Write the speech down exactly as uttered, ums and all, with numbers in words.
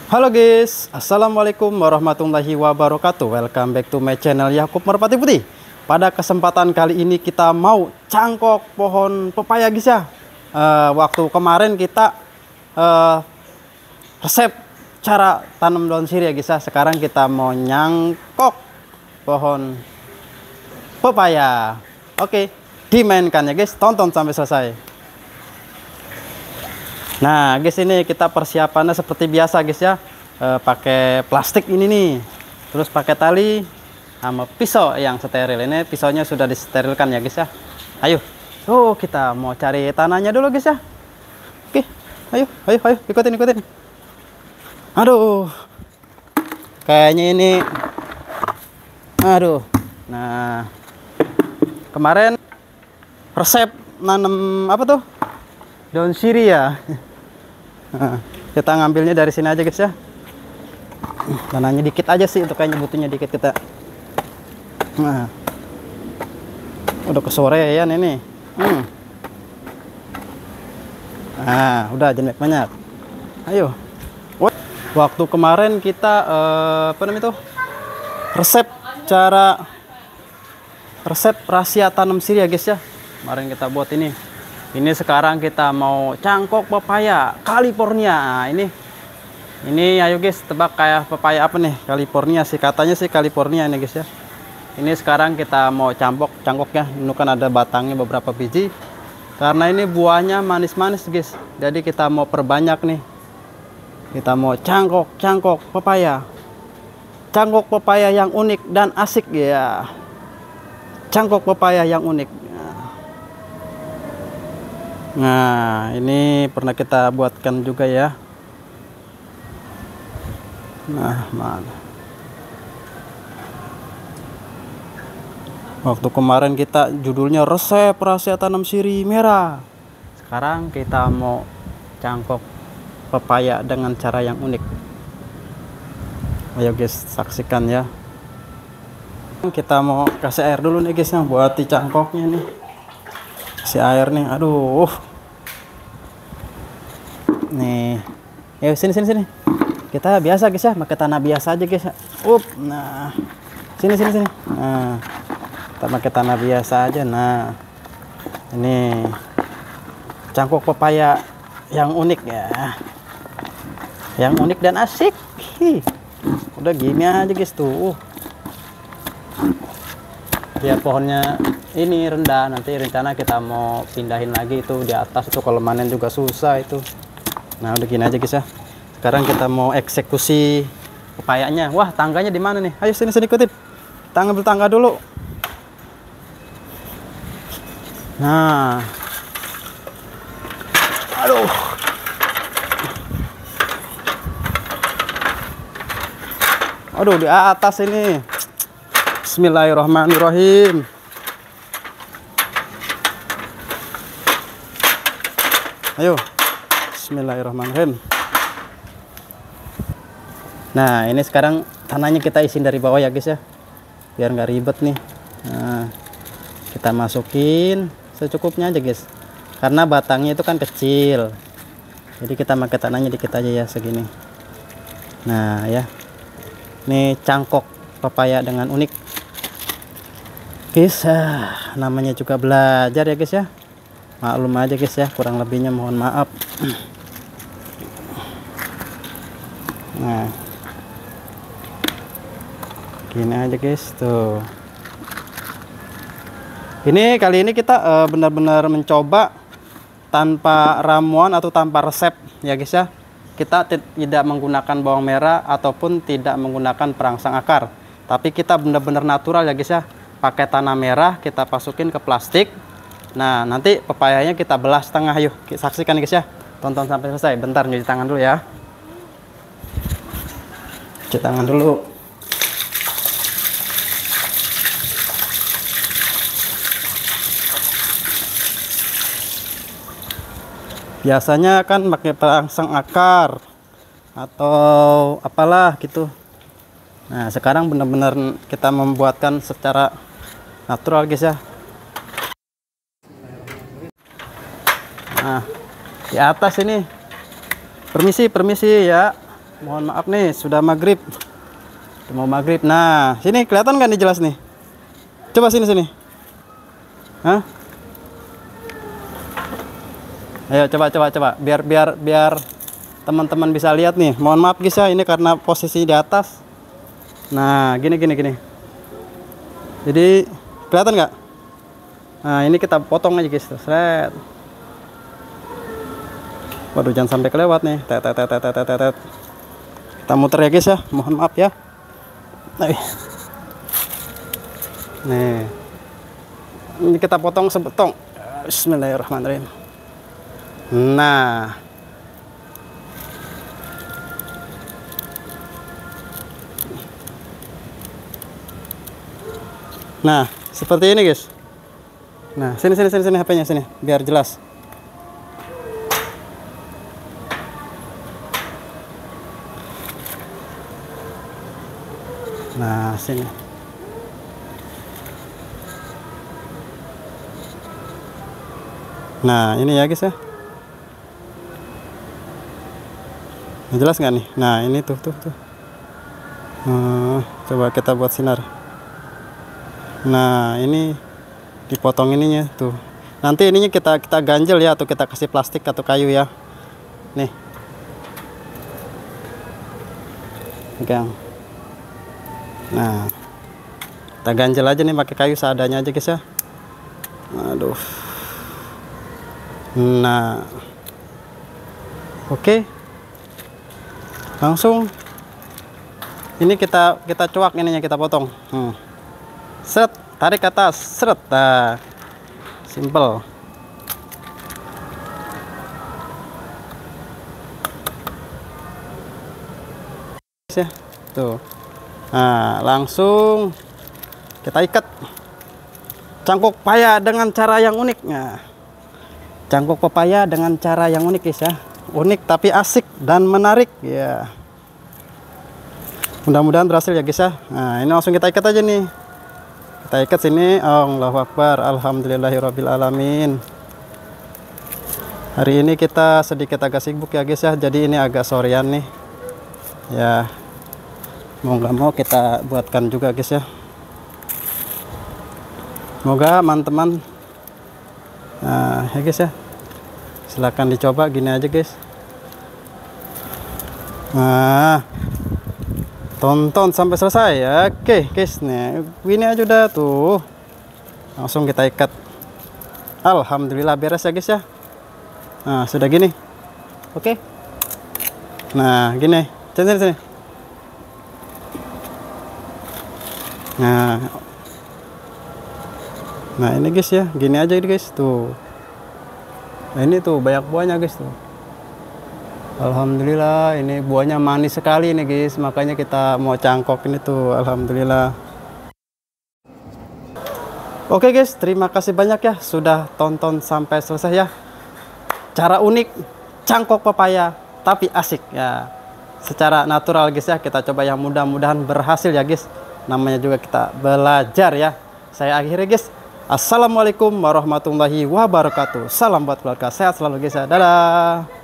Halo guys, assalamualaikum warahmatullahi wabarakatuh. Welcome back to my channel Yakub Merpati Putih. Pada kesempatan kali ini kita mau cangkok pohon pepaya guys ya. Uh, waktu kemarin kita uh, resep cara tanam daun sirih ya guys ya. Sekarang kita mau nyangkok pohon pepaya. Oke, dimainkan ya guys. Tonton sampai selesai. Nah guys, ini kita persiapannya seperti biasa guys ya, e, pakai plastik ini nih, terus pakai tali sama pisau yang steril. Ini pisaunya sudah disterilkan ya guys ya. Ayo, oh kita mau cari tanahnya dulu guys ya. Oke, ayo ayo ayo ikutin ikutin. Aduh, kayaknya ini, aduh. Nah kemarin resep nanam apa tuh, daun sirih ya. Nah, kita ngambilnya dari sini aja guys ya. Tanahnya dikit aja sih, untuk kayaknya butuhnya dikit kita. Nah, udah kesorean ini. Hmm. Nah, udah jangan banyak. Ayo. Waktu kemarin kita eh, apa namanya itu? Resep cara resep rahasia tanam sirih ya guys ya. Kemarin kita buat ini. Ini sekarang kita mau cangkok pepaya California. Nah, ini ini ayo guys, tebak kayak pepaya apa nih? California sih, katanya sih California ini guys ya. Ini sekarang kita mau cangkok cangkoknya. Ini kan ada batangnya beberapa biji. Karena ini buahnya manis-manis guys. Jadi kita mau perbanyak nih. Kita mau cangkok cangkok pepaya. Cangkok pepaya yang unik dan asik ya. Cangkok pepaya yang unik. Nah, ini pernah kita buatkan juga ya. Nah, mana? Waktu kemarin kita judulnya resep rahasia tanam sirih merah. Sekarang kita mau cangkok pepaya dengan cara yang unik. Ayo guys, saksikan ya. Kita mau kasih air dulu nih guys, yang buat di cangkoknya nih. Kasih air nih, aduh. Nih, ya sini sini sini. Kita biasa guys ya, pakai tanah biasa aja guys. Up, nah, sini sini sini. Nah, kita pakai tanah biasa aja. Nah, ini cangkok pepaya yang unik ya, yang unik dan asik. Hi. Udah gini aja guys tuh. Dia pohonnya ini rendah, nanti rencana kita mau pindahin lagi itu di atas itu, kalau manen juga susah itu. Nah udah gini aja guys ya. Sekarang kita mau eksekusi pepayanya. Wah, tangganya di mana nih? Ayo sini sini ikutin. Kita ngambil tangga dulu. Nah, aduh, aduh di atas ini. Bismillahirrahmanirrahim. Ayo, bismillahirrahmanirrahim. Nah, ini sekarang tanahnya kita isi dari bawah ya guys ya, biar nggak ribet nih. Nah, kita masukin secukupnya aja guys, karena batangnya itu kan kecil, jadi kita pakai tanahnya dikit aja ya, segini. Nah ya, ini cangkok pepaya dengan unik guys. Ah, namanya juga belajar ya guys ya. Maklum aja guys ya, kurang lebihnya mohon maaf. Nah, gini aja guys tuh. Ini kali ini kita uh, benar-benar mencoba tanpa ramuan atau tanpa resep ya guys ya. Kita tidak menggunakan bawang merah ataupun tidak menggunakan perangsang akar, tapi kita benar-benar natural ya guys ya. Pakai tanah merah kita masukin ke plastik. Nah, nanti pepayanya kita belah setengah. Yuk, saksikan guys ya. Tonton sampai selesai. Bentar, nyuci tangan dulu ya. Cuci tangan dulu. Biasanya kan pakai perangsang akar atau apalah gitu. Nah, sekarang benar-benar kita membuatkan secara natural guys ya. Nah, di atas ini Permisi, permisi ya. Mohon maaf nih, sudah maghrib. Udah mau maghrib. Nah, sini kelihatan nggak nih jelas nih? Coba sini sini. Hah? Ayo coba coba coba. Biar biar biar teman-teman bisa lihat nih. Mohon maaf guys ya, ini karena posisi di atas. Nah, gini gini gini. Jadi kelihatan nggak? Nah, ini kita potong aja guys. Seret. Waduh, jangan sampai kelewat nih. Tet, tet, tet, tet, tet, tet. Kita muter ya guys ya. Mohon maaf ya. Nih. Nih. Ini kita potong sebetong. Bismillahirrahmanirrahim. Nah. Nah, seperti ini guys. Nah, sini sini sini sini H P-nya sini biar jelas. Nah, sini. Nah, ini ya guys ya. Nah, jelas nggak nih? Nah, ini tuh tuh tuh. Hmm, coba kita buat sinar. Nah, ini dipotong ininya tuh. Nanti ininya kita kita ganjel ya, atau kita kasih plastik atau kayu ya. Nih. Pegang. Nah, kita ganjel aja nih pakai kayu seadanya aja guys ya. Aduh. Nah, oke. Langsung ini kita kita cuak ininya, kita potong. Hmm. Set, tarik ke atas, seret. Nah, simple. Ya, tuh. Nah, langsung kita ikat cangkok pepaya dengan cara yang unik. Nah, cangkok pepaya dengan cara yang unik guys ya. Unik tapi asik dan menarik ya. Mudah-mudahan berhasil ya guys ya. Nah, ini langsung kita ikat aja nih. Kita ikat sini. Allahu Akbar. Alhamdulillahirabbil alamin. Hari ini kita sedikit agak sibuk ya guys ya. Jadi ini agak sorean nih. Ya. Mau nggak mau kita buatkan juga guys ya. Semoga teman-teman, nah ya guys ya, silahkan dicoba gini aja guys. Nah, tonton sampai selesai ya. Oke guys, nih gini aja udah tuh. Langsung kita ikat. Alhamdulillah beres ya guys ya. Nah, sudah gini. Oke. Nah, gini. Sini sini. Nah. Nah, ini guys ya. Gini aja guys tuh. Nah, ini tuh banyak buahnya guys tuh. Alhamdulillah, ini buahnya manis sekali nih guys, makanya kita mau cangkok ini tuh. Alhamdulillah. Oke guys, terima kasih banyak ya sudah tonton sampai selesai ya. Cara unik cangkok pepaya tapi asik ya. Secara natural guys ya, kita coba yang mudah-mudahan berhasil ya guys. Namanya juga kita belajar ya. Saya akhiri guys. Assalamualaikum warahmatullahi wabarakatuh. Salam buat keluarga, sehat selalu guys ya. Dadah.